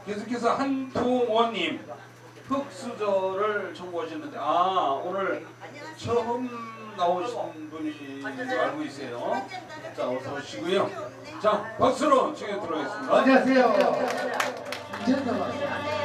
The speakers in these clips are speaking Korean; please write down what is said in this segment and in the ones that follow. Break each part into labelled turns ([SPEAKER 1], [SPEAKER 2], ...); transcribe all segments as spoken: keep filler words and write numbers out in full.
[SPEAKER 1] 계속해서 한동원님 흑수저를 청구하셨는데 아 오늘 처음 나오신 분이 알고 있어요. 자 어서 오시고요. 자 박수로 청해 들어가겠습니다.
[SPEAKER 2] 안녕하세요. 이제는 왔어요.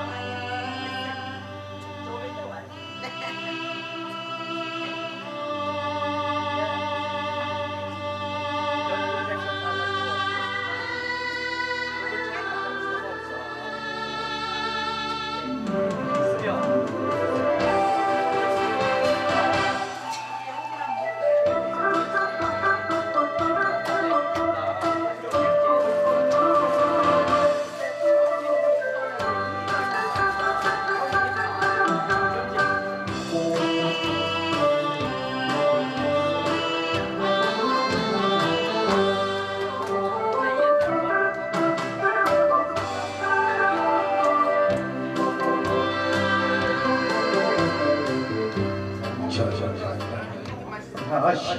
[SPEAKER 2] 다시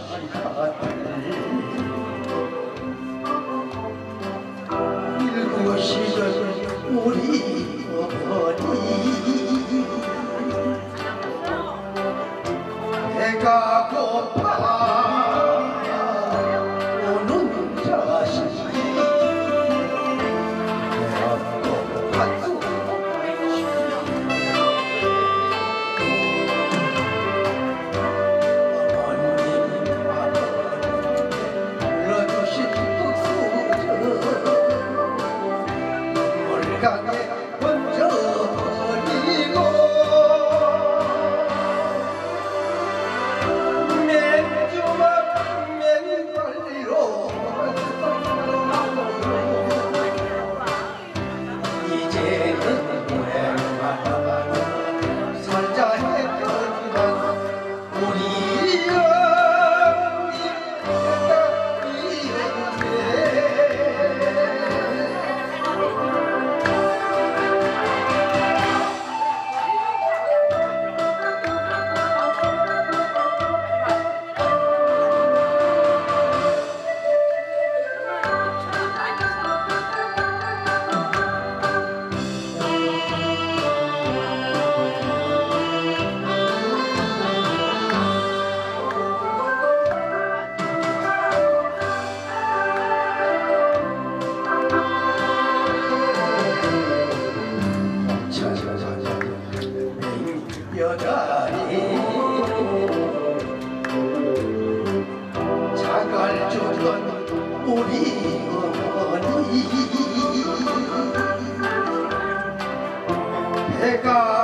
[SPEAKER 2] 일구 시절 우리 어머니 배가 고파 오는 자식 먼저 버리고 맨주먹 맨발로 이제는 웬만하면 살자 했더니만 우리 여자니 자갈 주던 우리 어머니 배가